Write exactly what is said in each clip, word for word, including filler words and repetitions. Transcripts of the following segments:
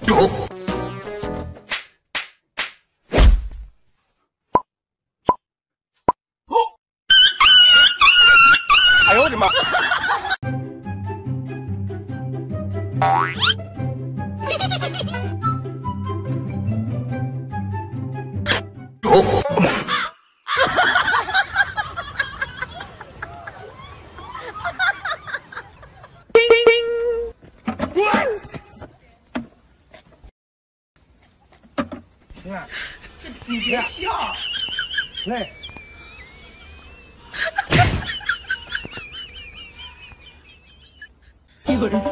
有。哎呦我的妈！有。 这你别笑， 来。 有人。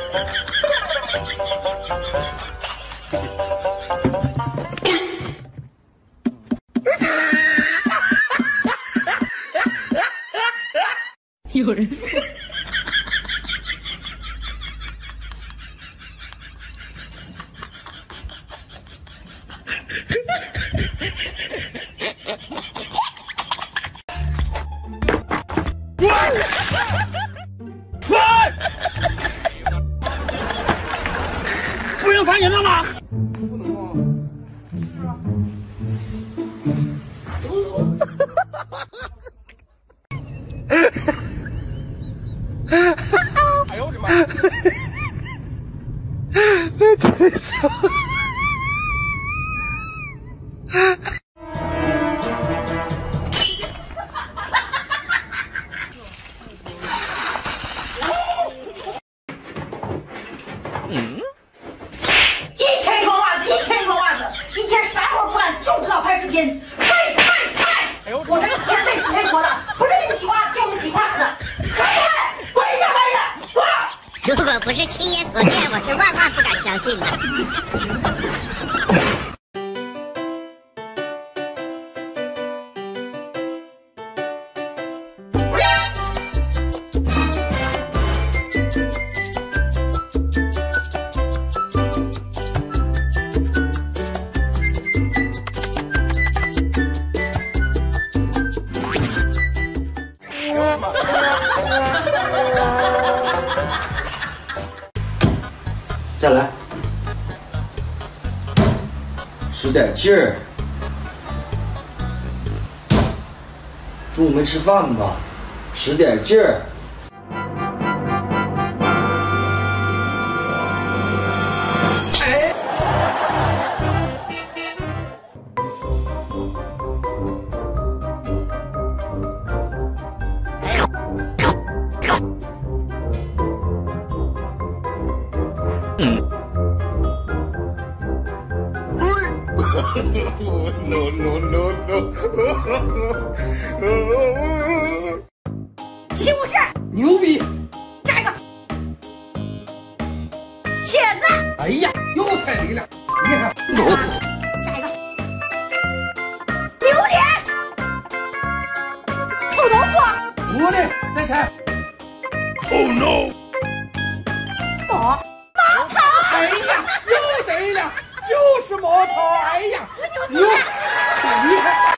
有人。 不用看见了吗？ 不能吗？ 哎呦我的妈！ 这太笑。 嗯。 一天一双袜子，一天一双袜子，一天啥活不干，就知道拍视频。呸呸呸！ 哎呦我这个天累死累活的，不是给你洗袜子，就是洗胯子。滚开！滚一边滚一边！滚！ 如果不是亲眼所见，我是万万不敢相信的。 再来，使点劲儿。中午没吃饭吧？使点劲儿。哎。 no no no no！ 西红柿， 牛逼！ 下一个，茄子。 哎呀，又踩雷了！你看， 下一个，榴莲，臭豆腐。 我的，再踩。 Oh no！ 毛毛草。 哎呀，又贼了！就是毛草，哎呀，牛，好厉害！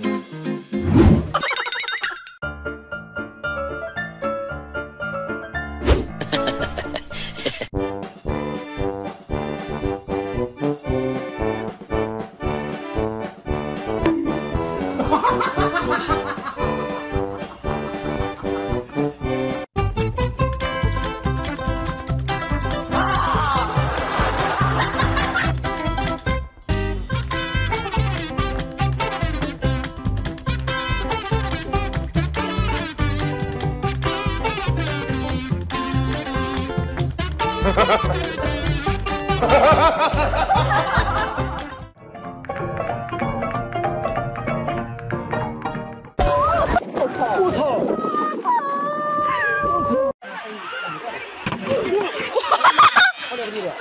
我操！好了不起了。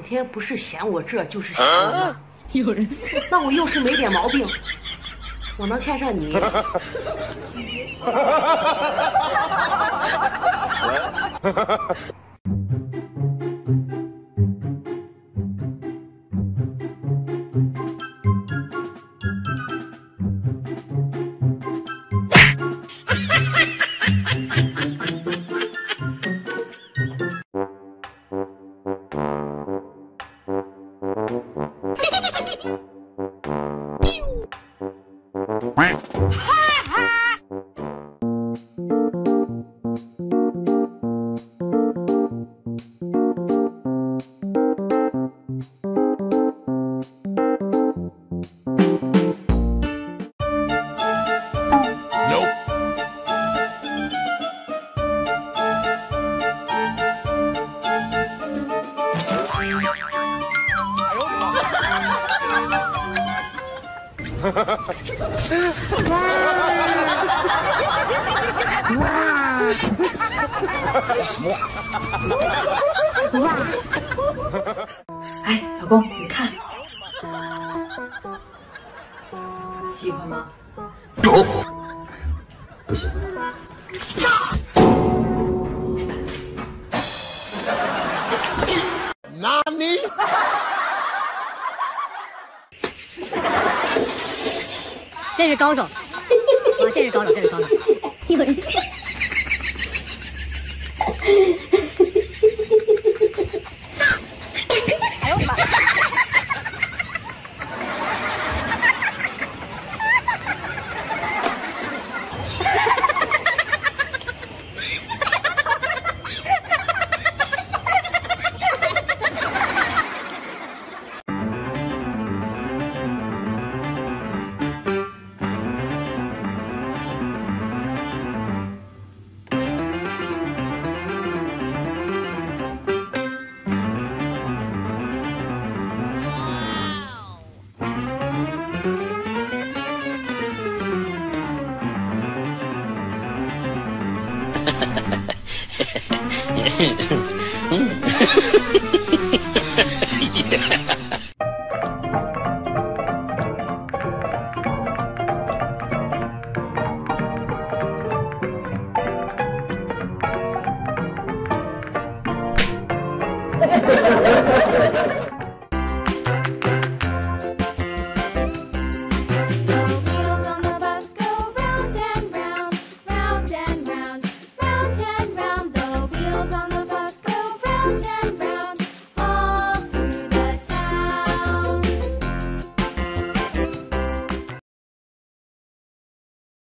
天不是嫌我这就是嫌我那。有人，那我要是没点毛病，我能看上你？ 哎，老公，你看，喜欢吗？ 不行。 纳尼？ 这是高手，啊，这是高手，这是高手。有人。哎呦我的妈！ 嗯